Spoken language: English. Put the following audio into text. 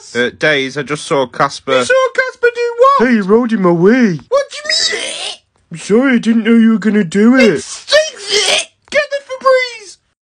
Yes. Days, I just saw Casper. You saw Casper do what? Hey, you rode him away. What do you mean? I'm sorry, I didn't know you were gonna do it.